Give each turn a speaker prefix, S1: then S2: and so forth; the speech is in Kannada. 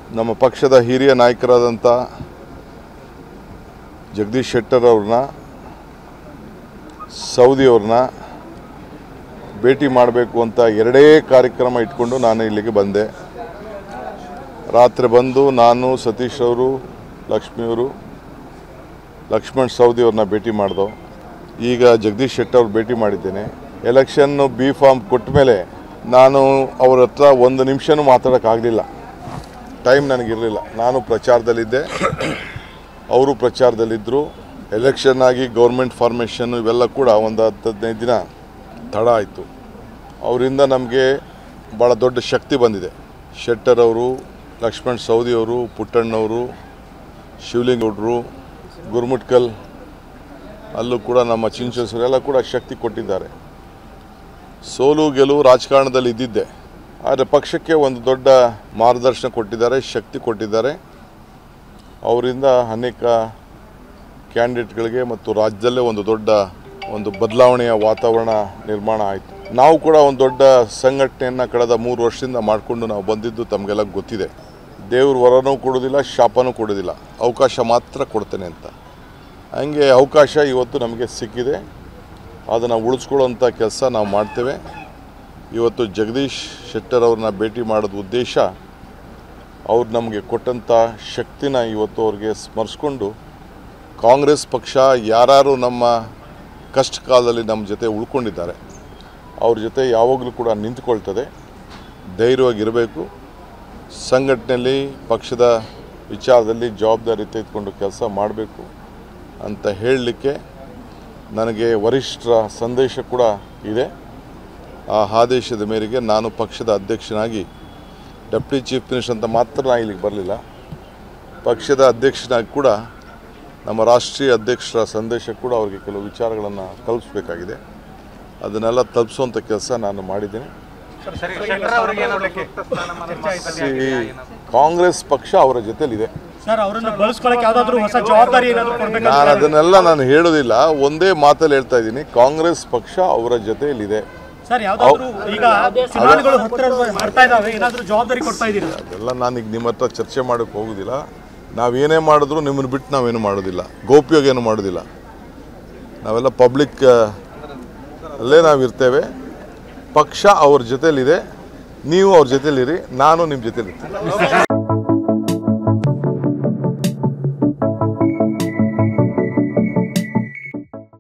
S1: ನಮ್ಮ ಪಕ್ಷದ ಹಿರಿಯ ನಾಯಕರಾದಂಥ ಜಗದೀಶ್ ಶೆಟ್ಟರ್ ಅವ್ರನ್ನ ಸೌದಿ ಅವ್ರನ್ನ ಭೇಟಿ ಮಾಡಬೇಕು ಅಂತ ಎರಡೇ ಕಾರ್ಯಕ್ರಮ ಇಟ್ಕೊಂಡು ನಾನು ಇಲ್ಲಿಗೆ ಬಂದೆ. ರಾತ್ರಿ ಬಂದು ನಾನು ಸತೀಶ್ ಅವರು ಲಕ್ಷ್ಮಿಯವರು ಲಕ್ಷ್ಮಣ್ ಸೌದಿ ಅವ್ರನ್ನ ಭೇಟಿ ಮಾಡ್ದೋ. ಈಗ ಜಗದೀಶ್ ಶೆಟ್ಟರ್ ಅವ್ರು ಭೇಟಿ ಮಾಡಿದ್ದೇನೆ. ಎಲೆಕ್ಷನ್ನು ಬಿ ಫಾರ್ಮ್ ಕೊಟ್ಟ ಮೇಲೆ ನಾನು ಅವ್ರ ಹತ್ರ ಒಂದು ನಿಮಿಷನೂ ಮಾತಾಡೋಕ್ಕಾಗಲಿಲ್ಲ. ಟೈಮ್ ನನಗಿರಲಿಲ್ಲ. ನಾನು ಪ್ರಚಾರದಲ್ಲಿದ್ದೆ, ಅವರು ಪ್ರಚಾರದಲ್ಲಿದ್ದರು. ಎಲೆಕ್ಷನ್ ಆಗಿ ಗೌರ್ಮೆಂಟ್ ಫಾರ್ಮೇಷನ್ನು ಇವೆಲ್ಲ ಕೂಡ ಒಂದು 10-15 ದಿನ ತಡ ಆಯಿತು. ಅವರಿಂದ ನಮಗೆ ಭಾಳ ದೊಡ್ಡ ಶಕ್ತಿ ಬಂದಿದೆ. ಶೆಟ್ಟರ್ ಅವರು, ಲಕ್ಷ್ಮಣ್ ಸೌದಿ ಅವರು, ಪುಟ್ಟಣ್ಣವರು, ಶಿವಲಿಂಗೌಡರು, ಗುರುಮುಟ್ಕಲ್, ಅಲ್ಲೂ ಕೂಡ ನಮ್ಮ ಚಿಂಚಸೂರೆಲ್ಲ ಕೂಡ ಶಕ್ತಿ ಕೊಟ್ಟಿದ್ದಾರೆ. ಸೋಲು ಗೆಲುವು ರಾಜಕಾರಣದಲ್ಲಿ ಇದ್ದಿದ್ದೆ, ಆದರೆ ಪಕ್ಷಕ್ಕೆ ಒಂದು ದೊಡ್ಡ ಮಾರ್ಗದರ್ಶನ ಕೊಟ್ಟಿದ್ದಾರೆ, ಶಕ್ತಿ ಕೊಟ್ಟಿದ್ದಾರೆ. ಅವರಿಂದ ಅನೇಕ ಕ್ಯಾಂಡಿಡೇಟ್ಗಳಿಗೆ ಮತ್ತು ರಾಜ್ಯದಲ್ಲೇ ಒಂದು ದೊಡ್ಡ ಬದಲಾವಣೆಯ ವಾತಾವರಣ ನಿರ್ಮಾಣ ಆಯಿತು. ನಾವು ಕೂಡ ಒಂದು ದೊಡ್ಡ ಸಂಘಟನೆಯನ್ನು ಕಳೆದ 3 ವರ್ಷದಿಂದ ಮಾಡಿಕೊಂಡು ನಾವು ಬಂದಿದ್ದು ತಮಗೆಲ್ಲ ಗೊತ್ತಿದೆ. ದೇವ್ರ ವರನೂ ಕೊಡೋದಿಲ್ಲ, ಶಾಪನೂ ಕೊಡೋದಿಲ್ಲ, ಅವಕಾಶ ಮಾತ್ರ ಕೊಡ್ತೇನೆ ಅಂತ. ಹಂಗೆ ಅವಕಾಶ ಇವತ್ತು ನಮಗೆ ಸಿಕ್ಕಿದೆ. ಅದನ್ನು ಉಳಿಸ್ಕೊಳ್ಳೋಂಥ ಕೆಲಸ ನಾವು ಮಾಡ್ತೇವೆ. ಇವತ್ತು ಜಗದೀಶ್ ಶೆಟ್ಟರ್ ಅವ್ರನ್ನ ಭೇಟಿ ಮಾಡೋದು ಉದ್ದೇಶ, ಅವ್ರು ನಮಗೆ ಕೊಟ್ಟಂಥ ಶಕ್ತಿನ ಇವತ್ತು ಅವ್ರಿಗೆ ಸ್ಮರಿಸ್ಕೊಂಡು ಕಾಂಗ್ರೆಸ್ ಪಕ್ಷ ಯಾರು ನಮ್ಮ ಕಷ್ಟ ಕಾಲದಲ್ಲಿ ನಮ್ಮ ಜೊತೆ ಉಳ್ಕೊಂಡಿದ್ದಾರೆ ಅವ್ರ ಜೊತೆ ಯಾವಾಗಲೂ ಕೂಡ ನಿಂತ್ಕೊಳ್ತದೆ. ಧೈರ್ಯವಾಗಿರಬೇಕು. ಸಂಘಟನೆಯಲ್ಲಿ ಪಕ್ಷದ ವಿಚಾರದಲ್ಲಿ ಜವಾಬ್ದಾರಿ ತೆಗೆದುಕೊಂಡು ಕೆಲಸ ಮಾಡಬೇಕು ಅಂತ ಹೇಳಲಿಕ್ಕೆ ನನಗೆ ವರಿಷ್ಠರ ಸಂದೇಶ ಕೂಡ ಇದೆ. ಆ ಆದೇಶದ ಮೇರೆಗೆ ನಾನು ಪಕ್ಷದ ಅಧ್ಯಕ್ಷನಾಗಿ, ಡೆಪ್ಯೂಟಿ ಚೀಫ್ ಮಿನಿಸ್ಟರ್ ಅಂತ ಮಾತ್ರ ನಾನು ಇಲ್ಲಿಗೆ ಬರಲಿಲ್ಲ, ಪಕ್ಷದ ಅಧ್ಯಕ್ಷನಾಗಿ ಕೂಡ ನಮ್ಮ ರಾಷ್ಟ್ರೀಯ ಅಧ್ಯಕ್ಷರ ಸಂದೇಶ ಕೂಡ ಅವರಿಗೆ ಕೆಲವು ವಿಚಾರಗಳನ್ನು ತಲುಪಿಸಬೇಕಾಗಿದೆ. ಅದನ್ನೆಲ್ಲ ತಲುಪಿಸುವಂಥ ಕೆಲಸ ನಾನು ಮಾಡಿದ್ದೇನೆ. ಕಾಂಗ್ರೆಸ್ ಪಕ್ಷ ಅವರ ಜೊತೆಲಿದೆ. ನಾನು ಅದನ್ನೆಲ್ಲ ನಾನು ಹೇಳೋದಿಲ್ಲ, ಒಂದೇ ಮಾತಲ್ಲಿ ಹೇಳ್ತಾ ಇದ್ದೀನಿ, ಕಾಂಗ್ರೆಸ್ ಪಕ್ಷ ಅವರ ಜೊತೆಯಲ್ಲಿದೆ. ಅದೆಲ್ಲ ನಾನೀಗ ನಿಮ್ಮ ಹತ್ರ ಚರ್ಚೆ ಮಾಡೋಕ್ಕೆ ಹೋಗೋದಿಲ್ಲ. ನಾವೇನೇ ಮಾಡಿದ್ರು ನಿಮ್ಮನ್ನು ಬಿಟ್ಟು ನಾವೇನು ಮಾಡೋದಿಲ್ಲ, ಗೌಪ್ಯವಾಗಿ ಏನು ಮಾಡೋದಿಲ್ಲ. ನಾವೆಲ್ಲ ಪಬ್ಲಿಕ್ ಅಲ್ಲೇ ನಾವಿರ್ತೇವೆ. ಪಕ್ಷ ಅವ್ರ ಜೊತೆಯಲ್ಲಿದೆ, ನೀವು ಅವ್ರ ಜೊತೆಲಿರಿ, ನಾನು ನಿಮ್ಮ ಜೊತೆಲಿರ್ತೀನಿ.